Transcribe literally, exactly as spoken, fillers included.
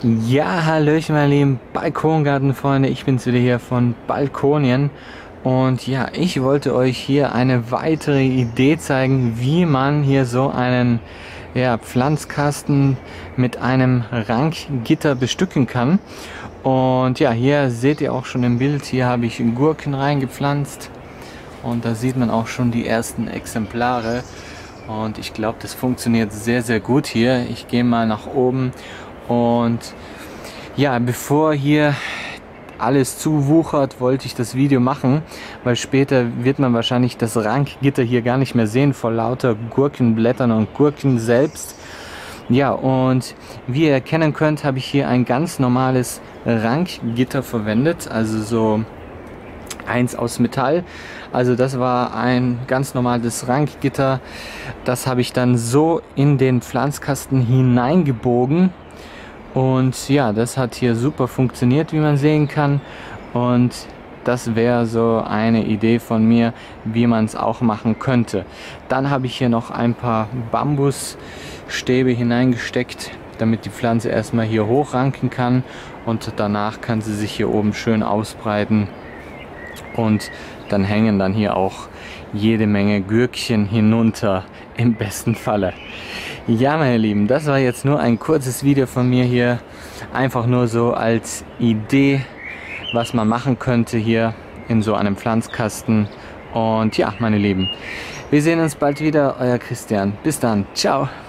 Ja, hallöchen meine lieben Balkongartenfreunde, ich bin's wieder hier von Balkonien und ja, ich wollte euch hier eine weitere Idee zeigen, wie man hier so einen ja, Pflanzkasten mit einem Rankgitter bestücken kann. Und ja, hier seht ihr auch schon im Bild, hier habe ich Gurken reingepflanzt und da sieht man auch schon die ersten Exemplare. Und ich glaube, das funktioniert sehr, sehr gut hier. Ich gehe mal nach oben und ja, bevor hier alles zuwuchert, wollte ich das Video machen, weil später wird man wahrscheinlich das Rankgitter hier gar nicht mehr sehen vor lauter Gurkenblättern und Gurken selbst. Ja, und wie ihr erkennen könnt, habe ich hier ein ganz normales Rankgitter verwendet, also so eins aus Metall. Also das war ein ganz normales Rankgitter. Das habe ich dann so in den Pflanzkasten hineingebogen. Und ja, das hat hier super funktioniert, wie man sehen kann. Und das wäre so eine Idee von mir, wie man es auch machen könnte. Dann habe ich hier noch ein paar Bambusstäbe hineingesteckt, damit die Pflanze erstmal hier hochranken kann. Und danach kann sie sich hier oben schön ausbreiten. Und dann hängen dann hier auch jede Menge Gürkchen hinunter, im besten Falle. Ja, meine Lieben, das war jetzt nur ein kurzes Video von mir hier. Einfach nur so als Idee, was man machen könnte hier in so einem Pflanzkasten. Und ja, meine Lieben, wir sehen uns bald wieder. Euer Christian. Bis dann. Ciao.